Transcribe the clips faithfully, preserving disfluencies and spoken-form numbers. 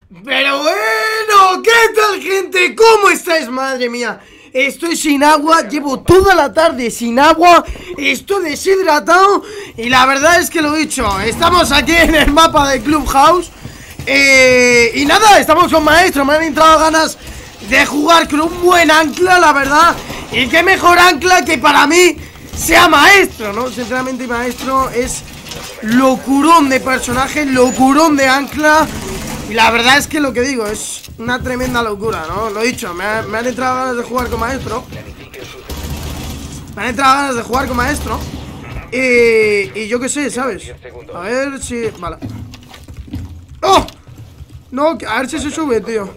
Pero bueno, ¿qué tal, gente? ¿Cómo estáis? Madre mía, estoy sin agua, llevo toda la tarde sin agua, estoy deshidratado y la verdad es que lo he dicho, estamos aquí en el mapa de Clubhouse eh, y nada, estamos con Maestro, me han entrado ganas de jugar con un buen ancla, la verdad, y qué mejor ancla que para mí sea Maestro, ¿no? Sinceramente Maestro es locurón de personaje, locurón de ancla. Y la verdad es que lo que digo es una tremenda locura, ¿no? Lo he dicho, me, ha, me han entrado ganas de jugar con Maestro. Me han entrado ganas de jugar con Maestro. Y, y yo qué sé, ¿sabes? A ver si... Vale. ¡Oh! No, a ver si se sube, tío.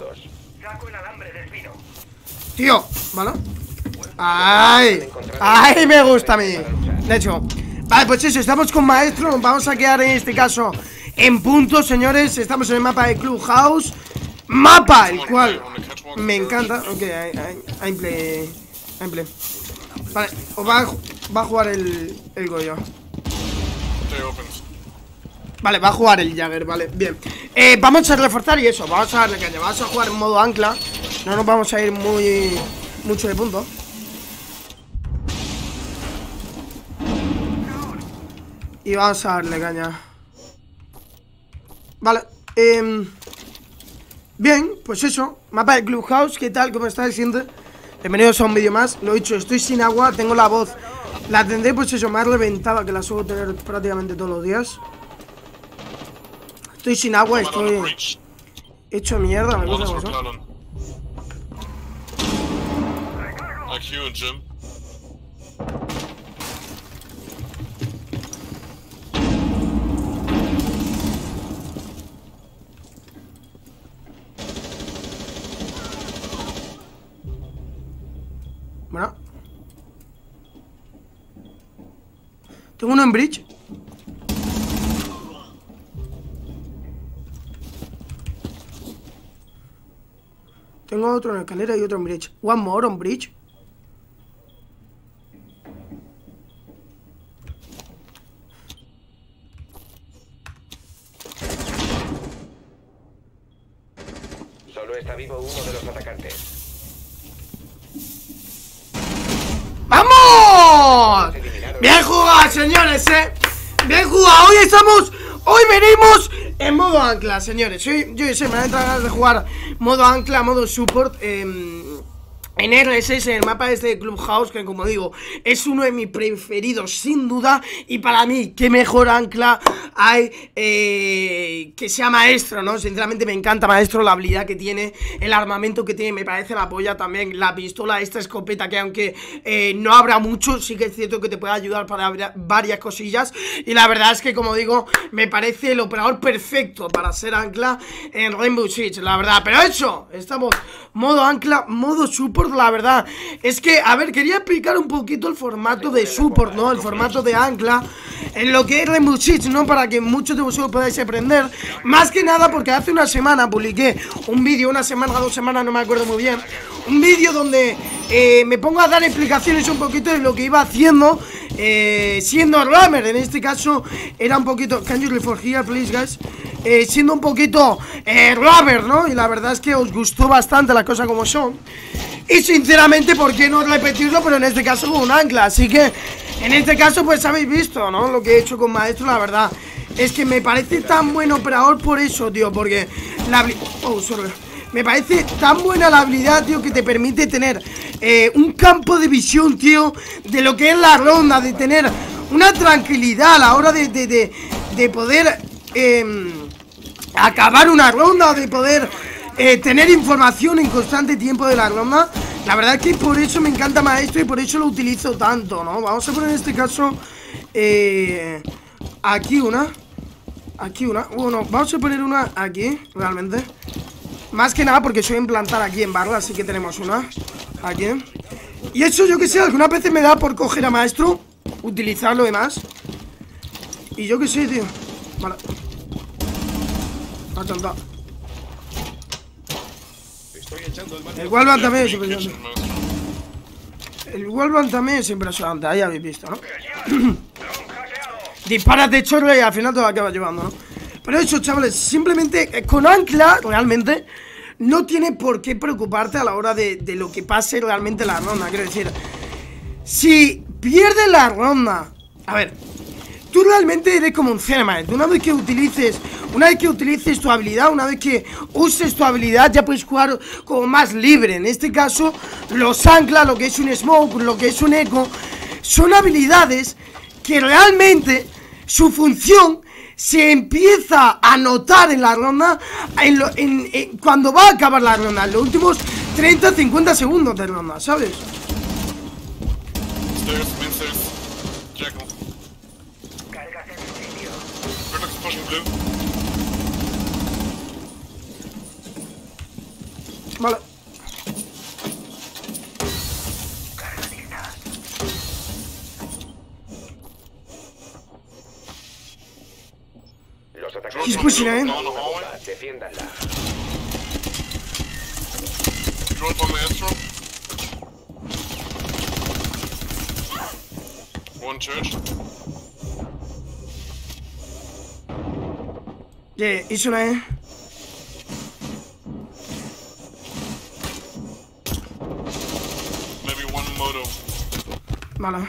Tío, ¿vale? ¡Ay! ¡Ay, me gusta a mí! De hecho, vale, pues eso, estamos con Maestro. Vamos a quedar en este caso en punto, señores. Estamos en el mapa de Clubhouse. Mapa, el cual me encanta. Ok, I'm play. I'm play. Vale, o va, va a jugar el, el Goyo. Vale, va a jugar el Jagger, vale, bien. eh, Vamos a reforzar y eso, vamos a darle caña. Vamos a jugar en modo ancla. No nos vamos a ir muy... mucho de punto. Y vamos a darle caña. Vale, eh, bien, pues eso. Mapa de Clubhouse, ¿qué tal? ¿Cómo estáis, gente? Bienvenidos a un vídeo más. Lo he dicho, estoy sin agua, tengo la voz. La tendré, pues eso, más reventada, que la suelo tener prácticamente todos los días. Estoy sin agua, estoy hecho mierda, me gusta eso. Bueno, tengo uno en bridge. Tengo otro en escalera y otro en bridge. One more on bridge. Solo está vivo uno de los atacantes. ¡Vamos! Bien jugado, señores, eh. Bien jugado. Hoy estamos... Hoy venimos en modo ancla, señores. Hoy, yo sé, me han entrado ganas de jugar modo ancla, modo support. Eh, en R S S, en el mapa este de Clubhouse, que como digo, es uno de mis preferidos sin duda. Y para mí, qué mejor ancla hay eh, que sea Maestro, ¿no? Sinceramente me encanta Maestro, la habilidad que tiene, el armamento que tiene, me parece la polla también. La pistola, esta escopeta que aunque eh, no habrá mucho, sí que es cierto que te puede ayudar para varias cosillas. Y la verdad es que, como digo, me parece el operador perfecto para ser ancla en Rainbow Six, la verdad. Pero eso, estamos modo ancla, modo support. La verdad es que, a ver, quería explicar un poquito el formato de support, ¿no? El formato de ancla en lo que es Rainbow Six, ¿no? Para que muchos de vosotros podáis aprender. Más que nada porque hace una semana publiqué un vídeo, una semana, dos semanas, no me acuerdo muy bien. Un vídeo donde eh, me pongo a dar explicaciones un poquito de lo que iba haciendo eh, siendo Rammer. En este caso era un poquito... Can you reforge here, please, guys? Eh, siendo un poquito eh, Rammer, ¿no? Y la verdad es que os gustó bastante las cosas como son. Y sinceramente, ¿por qué no repetirlo? Pero en este caso con un ancla. Así que, en este caso, pues habéis visto, ¿no? Lo que he hecho con Maestro, la verdad es que me parece tan buen operador por eso, tío. Porque la... Oh, sorry. Me parece tan buena la habilidad, tío, que te permite tener eh, un campo de visión, tío, de lo que es la ronda. De tener una tranquilidad a la hora de, de, de, de poder eh, acabar una ronda. O de poder... Eh, tener información en constante tiempo de la ronda. La verdad es que por eso me encanta Maestro y por eso lo utilizo tanto, ¿no? Vamos a poner en este caso eh, aquí una. Aquí una. Bueno, vamos a poner una aquí, realmente. Más que nada porque soy implantar aquí en barra. Así que tenemos una aquí. Y eso yo que sé, algunas veces me da por coger a Maestro, utilizarlo de más. Y yo que sé, tío. Vale. Atenta. El Wallbang también es impresionante. El Wallbang también es impresionante. Ahí habéis visto, ¿no? Disparas de chorro y al final te lo acabas llevando, ¿no? Pero eso, chavales, simplemente eh, con ancla, realmente, no tiene por qué preocuparte a la hora de, de lo que pase realmente la ronda. Quiero decir, si pierdes la ronda, a ver, tú realmente eres como un Thermite. Una vez que utilices, una vez que utilices tu habilidad, una vez que uses tu habilidad, ya puedes jugar como más libre. En este caso, los anclas, lo que es un smoke, lo que es un eco, son habilidades que realmente su función se empieza a notar en la ronda en lo, en, en, cuando va a acabar la ronda, en los últimos treinta a cincuenta segundos de ronda, ¿sabes? Vale. Los atacantes He's pushing in. defiéndanla. Drone for Maestro. One church. Yeah, he's una. Maybe one moto. Vale.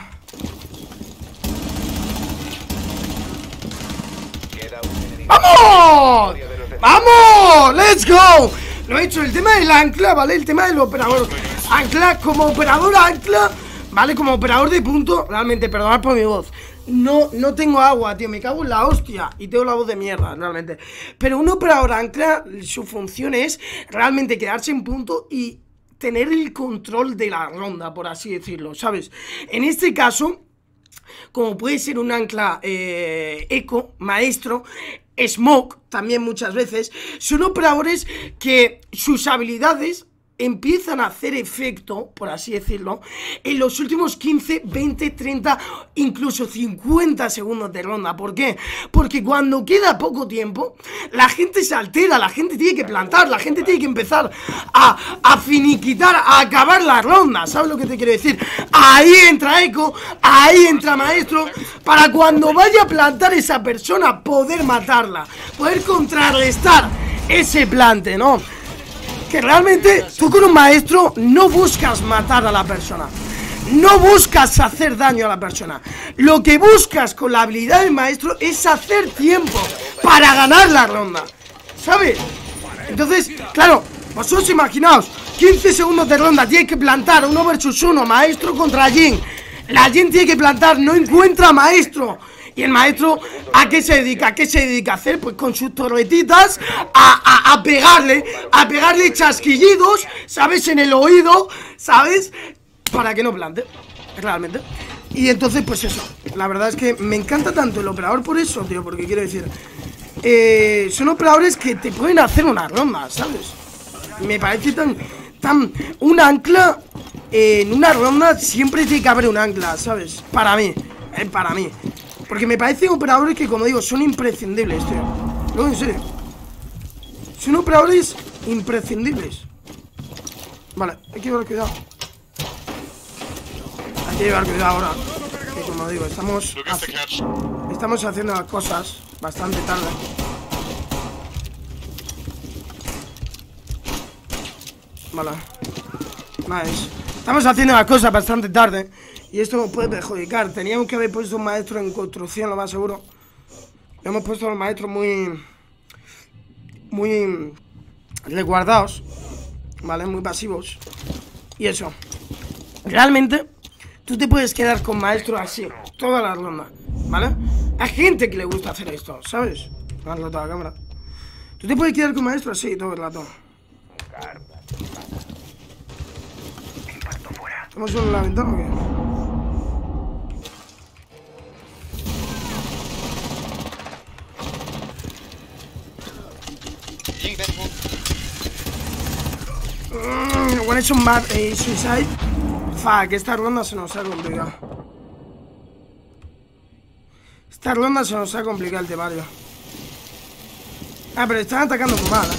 ¡Vamos! ¡Vamos! ¡Let's go! Lo he hecho, el tema del ancla, ¿vale? El tema del operador ancla, como operador ancla, ¿vale? Como operador de punto, realmente, perdonad por mi voz, No, no tengo agua, tío, me cago en la hostia. Y tengo la voz de mierda, realmente. Pero un operador ancla, su función es realmente quedarse en punto y tener el control de la ronda, por así decirlo, ¿sabes? En este caso, como puede ser un ancla eh, eco, maestro, smoke, también muchas veces, son operadores que sus habilidades empiezan a hacer efecto, por así decirlo, en los últimos quince, veinte, treinta, incluso cincuenta segundos de ronda. ¿Por qué? Porque cuando queda poco tiempo, la gente se altera, la gente tiene que plantar, la gente tiene que empezar a, a finiquitar, a acabar la ronda. ¿Sabes lo que te quiero decir? Ahí entra Eco, ahí entra Maestro, para cuando vaya a plantar esa persona, poder matarla, poder contrarrestar ese plante, ¿no? Que realmente tú con un maestro no buscas matar a la persona, no buscas hacer daño a la persona. Lo que buscas con la habilidad del maestro es hacer tiempo para ganar la ronda, ¿sabes? Entonces, claro, vosotros imaginaos, quince segundos de ronda, tiene que plantar uno versus uno, maestro contra Jin. La Jin tiene que plantar, no encuentra maestro. Y el maestro, ¿a qué se dedica? ¿A qué se dedica a hacer? Pues con sus torretitas a, a, a pegarle, a pegarle chasquillidos, ¿sabes? En el oído, ¿sabes? Para que no plante, realmente. Y entonces, pues eso, la verdad es que me encanta tanto el operador por eso, tío, porque quiero decir, eh, son operadores que te pueden hacer una ronda, ¿sabes? Me parece tan, tan, un ancla, eh, en una ronda siempre tiene que haber un ancla, ¿sabes? Para mí, eh, para mí. Porque me parecen operadores que, como digo, son imprescindibles, tío. No, en serio. Son operadores imprescindibles. Vale, hay que llevar cuidado. Hay que llevar cuidado ahora. Que, como digo, estamos haci Estamos haciendo las cosas bastante tarde. Vale. Nice. Estamos haciendo las cosas bastante tarde y esto nos puede perjudicar. Teníamos que haber puesto un maestro en construcción, lo más seguro. Hemos puesto a los maestros muy Muy resguardados, ¿vale? Muy pasivos. Y eso, realmente tú te puedes quedar con maestro así toda la ronda, ¿vale? Hay gente que le gusta hacer esto, ¿sabes? Me han roto la cámara. Tú te puedes quedar con maestro así todo el rato. ¿Estamos solo en la ventana o qué? Mm, one es un bad eh, suicide. Fuck, esta ronda se nos ha complicado. Esta ronda se nos ha complicado el temario. Ah, pero están atacando muy mal, ¿eh?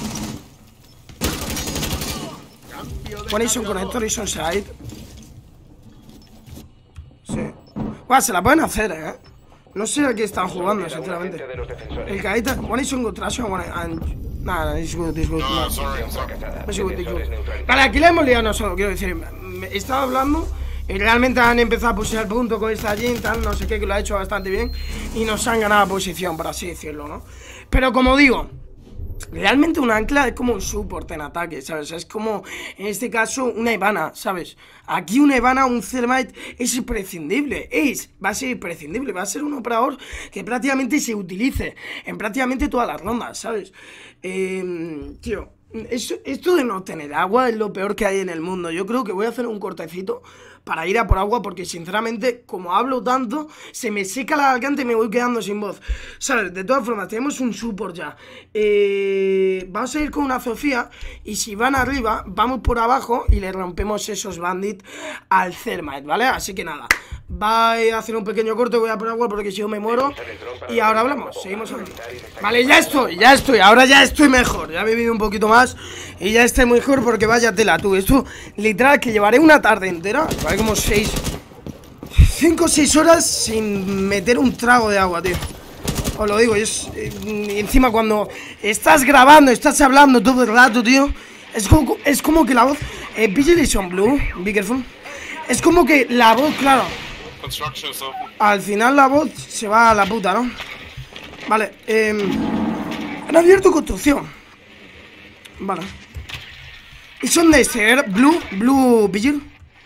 One is un connector, is on side. Sí. Guau, se la pueden hacer, ¿eh? No sé a qué están jugando, sinceramente. De los defensores. El cadeta. One is on good trash, one and. Nada, it's good, it's good. No, No. sorry, sorry. Es good, it's good. Defensores neutralizados. Vale, aquí la hemos liado nosotros, quiero decir. me- Estaba hablando y realmente han empezado a pusear punto con esta Jin, tal, no sé qué, que lo ha hecho bastante bien. Y nos han ganado posición, por así decirlo, ¿no? Pero como digo. Realmente un ancla es como un support en ataque, ¿sabes? Es como, en este caso, una Ivana, ¿sabes? Aquí una Ivana, un Thermite es imprescindible, es, va a ser imprescindible, va a ser un operador que prácticamente se utilice en prácticamente todas las rondas, ¿sabes? Eh, tío, esto, esto de no tener agua es lo peor que hay en el mundo. Yo creo que voy a hacer un cortecito para ir a por agua porque sinceramente, como hablo tanto, se me seca la garganta y me voy quedando sin voz, ¿sabes? De todas formas, tenemos un support ya. Eh, vamos a ir con una Sofía y si van arriba, vamos por abajo y le rompemos esos bandits al Thermite, ¿vale? Así que nada, voy a hacer un pequeño corte, voy a por agua porque si yo me muero. Y ahora hablamos, seguimos hablando. Vale, ya estoy, ya estoy, ahora ya estoy mejor. Ya he vivido un poquito más y ya estoy mejor porque vaya tela, tú. Esto, literal, que llevaré una tarde entera. Hay como seis, cinco o seis horas sin meter un trago de agua, tío. Os lo digo, es, eh, encima cuando estás grabando, estás hablando todo el rato, tío. Es como, es como que la voz... Eh, Vigilation Blue, be careful. Es como que la voz, claro. Construction is open. Al final la voz se va a la puta, ¿no? Vale, eh, han abierto construcción. Vale. ¿Y son de ser Blue? Blue Vigil.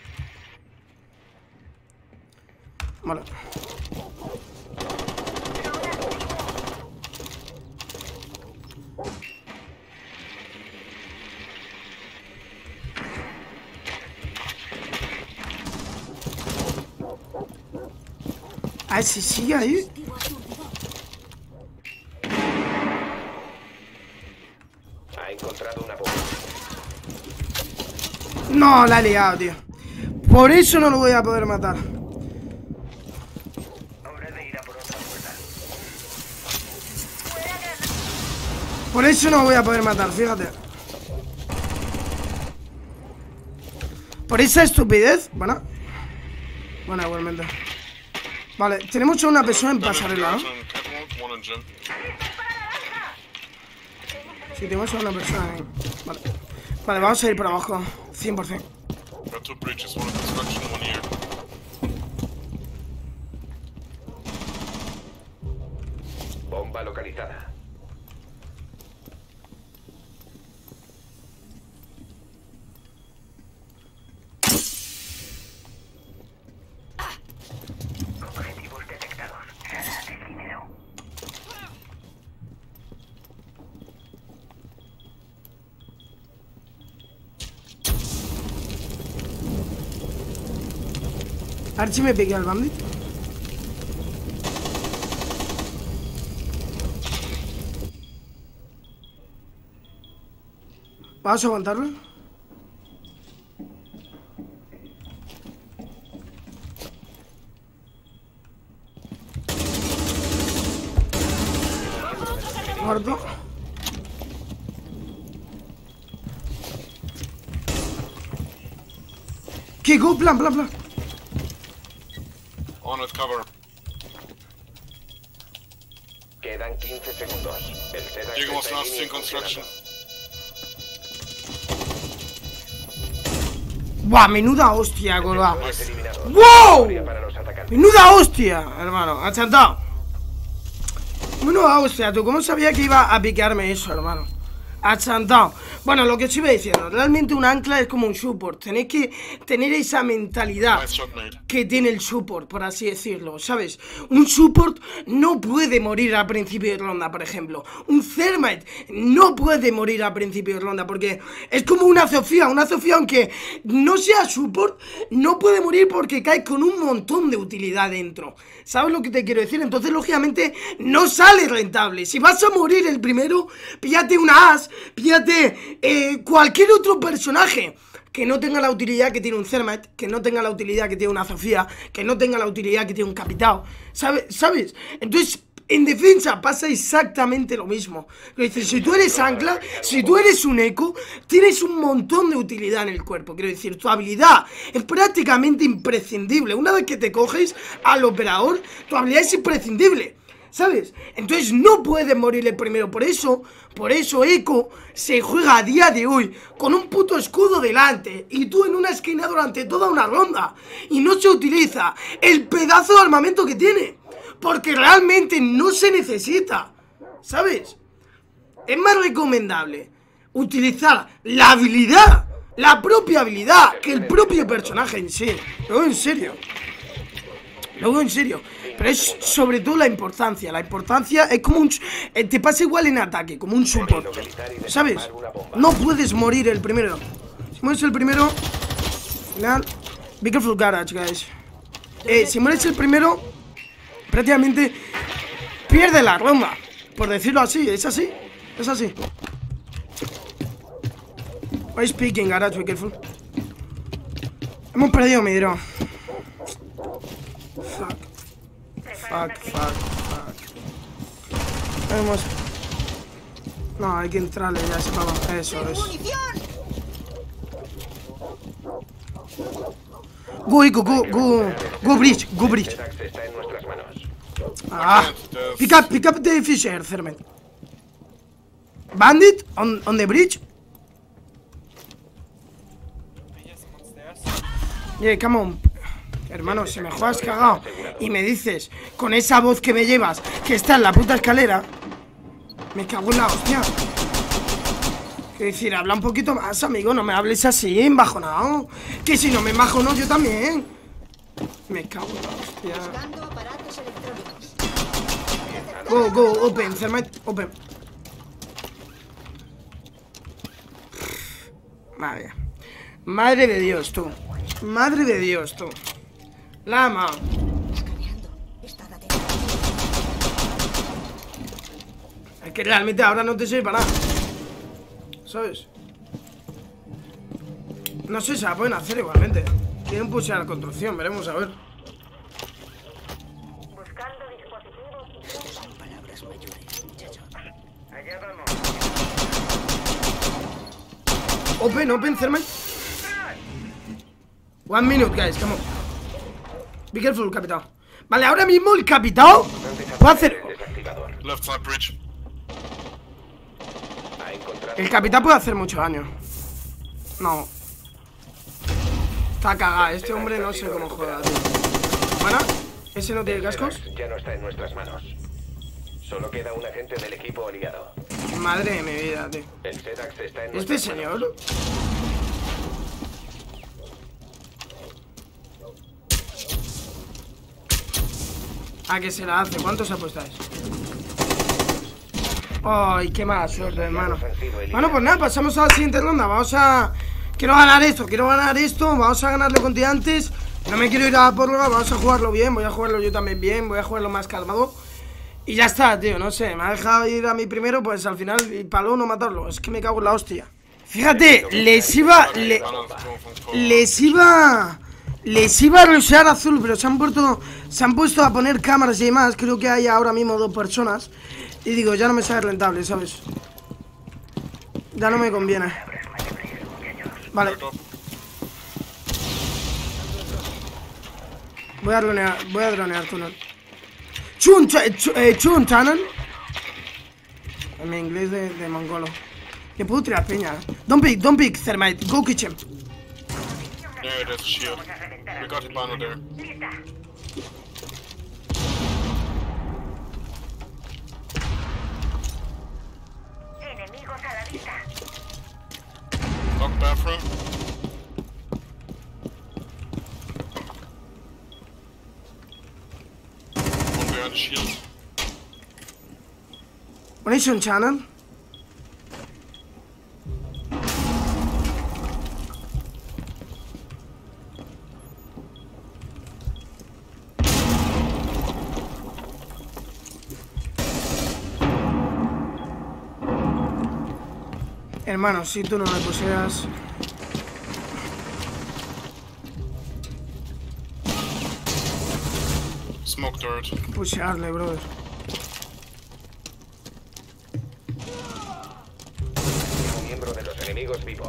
Vale. Ah, sí, sigue ahí. Ha encontrado una bomba. No, la he liado, tío. Por eso no lo voy a poder matar. Por eso no voy a poder matar, fíjate. Por esa estupidez. Bueno. Bueno, igualmente. Vale, tenemos a una persona en pasarela, ¿no? One in catwalk, one in gym. Sí, tenemos a una persona en... Vale. Vale, vamos a ir por abajo. cien por cien. Got two breaches, one in construction, one here. Bomba localizada. Objetivos detectados. Efímero. A ver si me pegué al bandit. ¿Vamos a aguantarlo? Muerto. ¿Qué? Go, plan, plan, plan. On it, cover. Quedan quince segundos. El SEDAX Diego was está en lost línea in construction. Buah, menuda hostia, golba. funcionando. Eliminado. ¡Wow! Victoria para los atacantes. Menuda hostia, hermano, achantado. Menuda hostia, tú, ¿cómo sabía que iba a piquearme eso, hermano? Achantado. Bueno, lo que os iba diciendo, realmente un ancla es como un support. Tenéis que tener esa mentalidad Nice shot, mate. que tiene el support, por así decirlo, ¿sabes? Un support no puede morir al principio de ronda, por ejemplo. Un Thermite no puede morir al principio de ronda, porque es como una Sofía. Una Sofía, aunque no sea support, no puede morir porque cae con un montón de utilidad dentro. ¿Sabes lo que te quiero decir? Entonces, lógicamente, no sale rentable. Si vas a morir el primero, píllate una As, píllate eh, cualquier otro personaje que no tenga la utilidad que tiene un Thermite, que no tenga la utilidad que tiene una Sofía, que no tenga la utilidad que tiene un Capitao, ¿sabes? ¿Sabes? Entonces, En defensa pasa exactamente lo mismo. Quiero decir, si tú eres ancla, si tú eres un eco, tienes un montón de utilidad en el cuerpo. Quiero decir, tu habilidad es prácticamente imprescindible. Una vez que te coges al operador, tu habilidad es imprescindible, ¿sabes? Entonces no puedes morir el primero. Por eso, por eso Eco se juega a día de hoy con un puto escudo delante y tú en una esquina durante toda una ronda. Y no se utiliza el pedazo de armamento que tiene, porque realmente no se necesita, ¿sabes? Es más recomendable utilizar la habilidad, la propia habilidad, que el propio personaje en sí. Luego en serio. Luego en serio. Pero es sobre todo la importancia. La importancia es como un... Eh, te pasa igual en ataque, como un support, ¿sabes? No puedes morir el primero. Si mueres el primero... Final... Be careful garage, guys. Eh, si mueres el primero... Prácticamente... Pierde la ronda. Por decirlo así, es así. Es así. Why speaking garage, be careful. Hemos perdido mi drone. Fuck. Fuck, fuck, fuck. Hemos... No, hay que entrarle ya, ese pavo. Eso es. Go, Eco, go, go. Go bridge, go bridge. Ah. Pick up, pick up the Fisher, Cermet. Bandit on, on the bridge. Yeah, come on. Hermano, si me juegas cagado y me dices con esa voz que me llevas que está en la puta escalera, me cago en la hostia. Es decir, habla un poquito más, amigo, no me hables así, embajonado. Que si no me embajono yo también. Me cago en la hostia. Go, go, open, Thermite, open. Madre. Madre de Dios, tú. Madre de Dios, tú. Lama. Es que realmente ahora no te sirve para nada, ¿sabes? No sé, se la pueden hacer igualmente. Quieren pushear la construcción, veremos a ver. Buscando dispositivos. Son palabras mayores, muchacho. Allá vamos. Open, open, Thermite. One minute, guys, come on. Be careful, capitán. Vale, ahora mismo el capitán puede hacer... Left side bridge. El capitán puede hacer mucho daño. No. Está cagado, este hombre no sé cómo juega, tío. Bueno, ese no tiene cascos. Ya no está en nuestras manos. Solo queda un agente del equipo aliado. Madre de mi vida, tío. El Sedax está en Este nuestras señor... manos. ¿A qué se la hace? ¿Cuántos apuestáis? Ay, qué mala suerte, hermano. Bueno, pues nada, pasamos a la siguiente ronda. Vamos a... Quiero ganar esto, quiero ganar esto. Vamos a ganarlo con antes. No me quiero ir a por lugar, vamos a jugarlo bien. Voy a jugarlo yo también bien, voy a jugarlo más calmado. Y ya está, tío, no sé. Me ha dejado ir a mí primero, pues al final, y palo no matarlo. Es que me cago en la hostia. Fíjate, les iba... Le, les iba... Les iba a rushear azul, pero se han puesto, se han puesto a poner cámaras y demás. Creo que hay ahora mismo dos personas. Y digo, ya no me sale rentable, ¿sabes? Ya no me conviene. Vale. Voy a dronear, voy a dronear túnel. Chun, eh, chun, Tannen. En mi inglés de, de mongolo. Que puedo tirar peña. Don't pick, don't pick, Thermite. Go kitchen. Yeah, there's a shield. We got Hibana there. Enemigos a la vista. Lock bathroom. One behind the shield. One is on channel. Hermano, si tú no me poseas... Smoke turret. Pushearle, brother. enemigos vivos.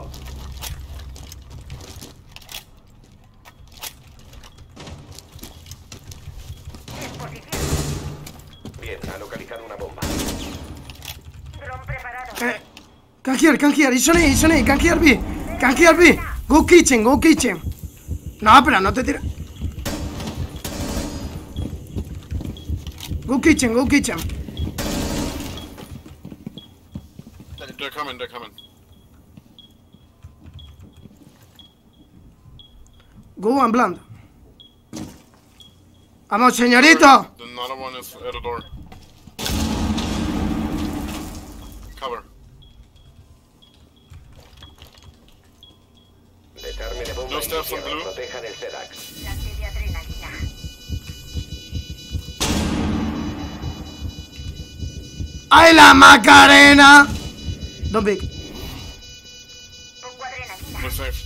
Bien, ha localizado una bomba. Dron preparado. Eh, Can here, can here, it's on A, it's on A, can here B. Can here B. Go kitchen, go kitchen. No, pero no te tira. Go kitchen, go kitchen. They're coming, they're coming. Go and bland. Vamos, señorito. Another one is at the door. Cover. Desarme de bomba No steps on iniciado. blue. Protejan el Sedax. Lance de adrenalina. ¡Ay, la Macarena! Don't pick. Pongo adrenalina. We're safe.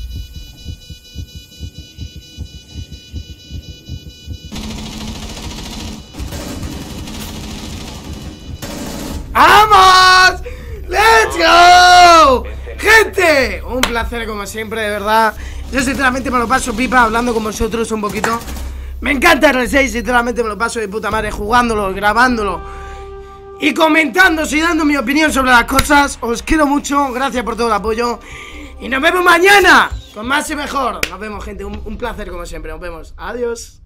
¡Vamos! ¡Let's go! ¡Gente! Un placer como siempre, de verdad. Yo sinceramente me lo paso pipa hablando con vosotros un poquito. Me encanta R seis, sinceramente me lo paso de puta madre jugándolo, grabándolo y comentándose y dando mi opinión sobre las cosas. Os quiero mucho, gracias por todo el apoyo. Y nos vemos mañana con más y mejor. Nos vemos, gente, un, un placer como siempre, nos vemos. Adiós.